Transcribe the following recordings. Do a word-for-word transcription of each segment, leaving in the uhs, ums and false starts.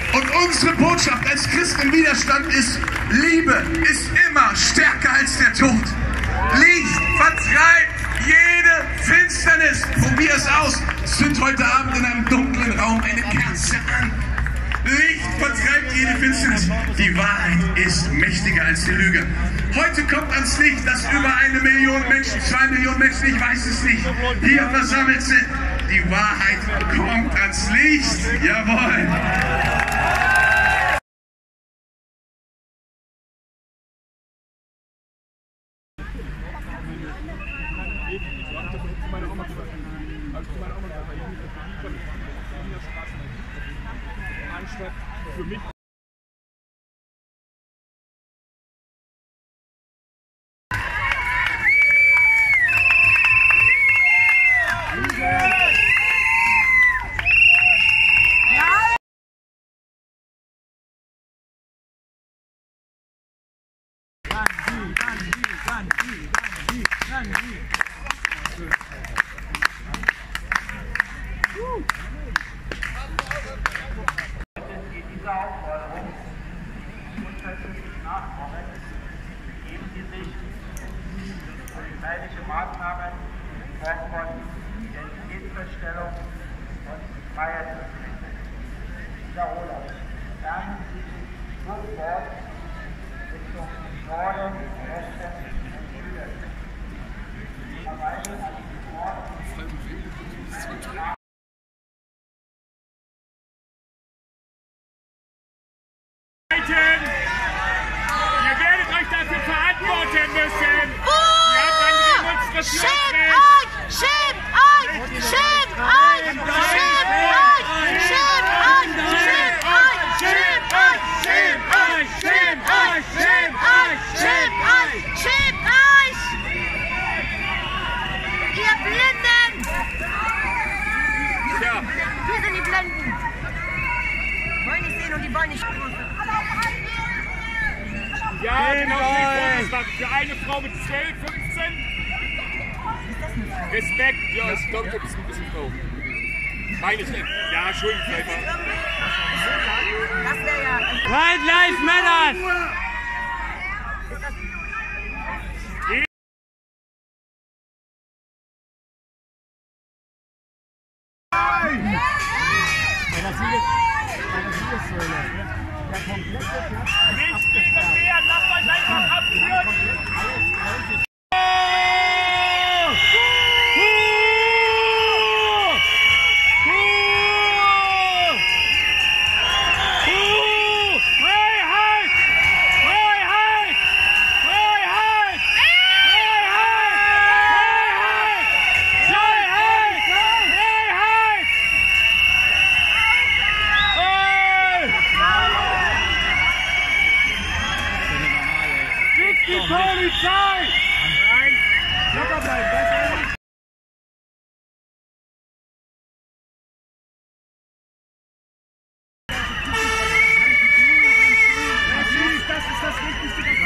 Und unsere Botschaft als Christen im Widerstand ist, Liebe ist immer stärker als der Tod. Licht vertreibt jede Finsternis. Probier es aus. Zünd heute Abend in einem dunklen Raum eine Kerze an. Licht vertreibt jede Finsternis. Die Wahrheit ist mächtiger als die Lüge. Heute kommt ans Licht, dass über eine Million Menschen, zwei Millionen Menschen, ich weiß es nicht, hier versammelt sind. Die Wahrheit kommt ans Licht. Jawohl. Für mich. Dieser Aufforderung unverzüglich nachkommen, geben Sie sich durch polizeiliche Maßnahmen in Form von Identitätsfeststellung und Freiheitsbefreiung. Ich wiederhole, lernen Sie sich sofort Richtung Norden, Westen und Süden. Verweisen an die Norden. Ihr werdet euch dafür verantworten müssen. Oh! Ihr habt ein Demonstrationsrecht. Schämt euch! Schämt euch! Schämt euch! Schämt euch! Schämt euch! Schämt euch! Schämt euch! Schämt euch! Schämt euch! Schämt euch! Schämt euch! Ihr Blinden! Ja. Wir sind die Blinden. Wollen nicht sehen und die wollen nicht spüren. Ja, genau, für eine Frau mit zwölf, fünfzehn. Respekt, ja, ich glaube, du bist ein bisschen Frau. Meine ich nicht. Ja, Entschuldigung, vielleicht mal. Das wäre ja... White Lives Matter! Nicht registrieren, lasst euch einfach abführen! Freiheit! Freiheit! Freiheit! Freiheit! Freiheit! Die Polizei! Nein! Locker bleiben, ganz ehrlich! Das ist das Wichtigste, das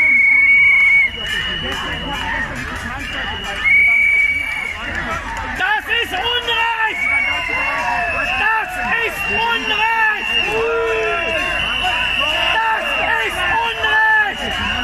Das ist Unrecht! Das ist Unrecht! Das ist Unrecht!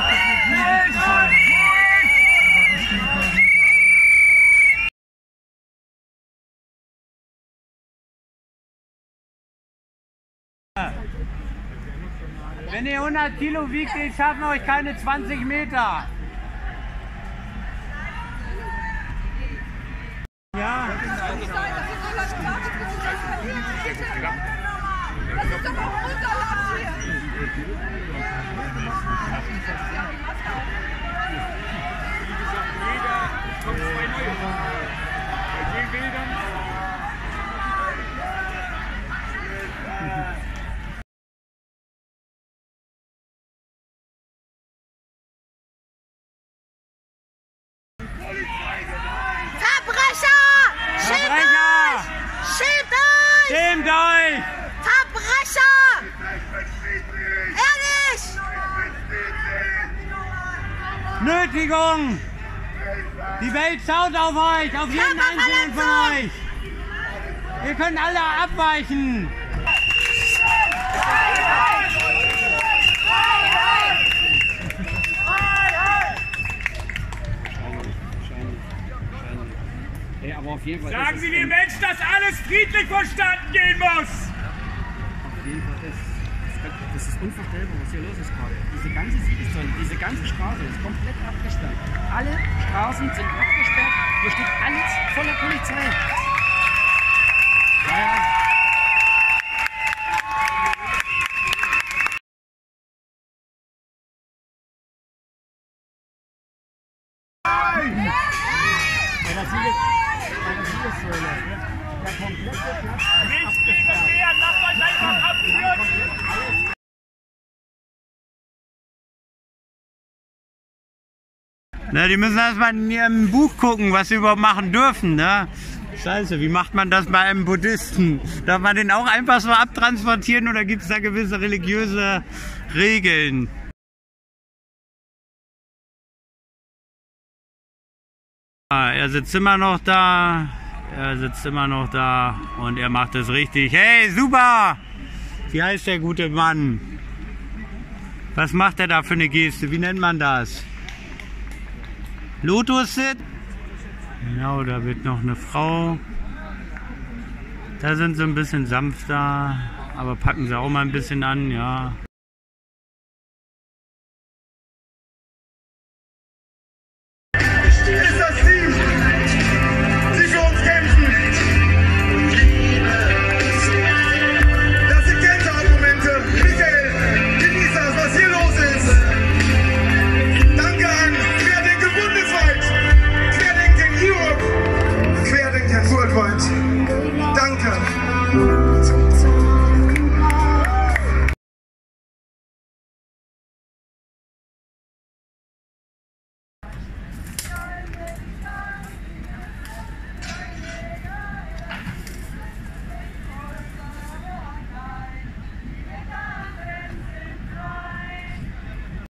Wenn ihr hundert Kilo wiegt, die schaffen euch keine zwanzig Meter. Ja. Das ist doch auch unser Land hier. Wie gesagt, jeder kommt zwei neue. Bei den Bildern. Verbrecher! Schämt euch! Schämt euch! Schämt euch! Verbrecher! Ehrlich! Nötigung! Die Welt schaut auf euch, auf jeden einzelnen von euch! Ihr könnt alle abweichen! Ja, aber auf jeden Fall Sagen Sie dem Menschen, dass alles friedlich vonstatten gehen muss! Auf jeden Fall ist das ist unvorstellbar, was hier los ist gerade. Diese ganze Siegeszone, diese ganze Straße ist komplett abgesperrt. Alle Straßen sind abgesperrt. Hier steht alles voller Polizei. Ja, ja. Bei der Siege- bei der Siegeszone, der komplette Platz ist Nicht abgesperrt. wehren, lasst euch einfach abführen! Na, die müssen erstmal in ihrem Buch gucken, was sie überhaupt machen dürfen, ne? Scheiße, wie macht man das bei einem Buddhisten? Darf man den auch einfach so abtransportieren oder gibt es da gewisse religiöse Regeln? Er sitzt immer noch da, er sitzt immer noch da und er macht es richtig. Hey, super! Wie heißt der gute Mann? Was macht er da für eine Geste? Wie nennt man das? Lotus-Sit? Genau, da wird noch eine Frau. Da sind sie ein bisschen sanfter, aber packen sie auch mal ein bisschen an, ja.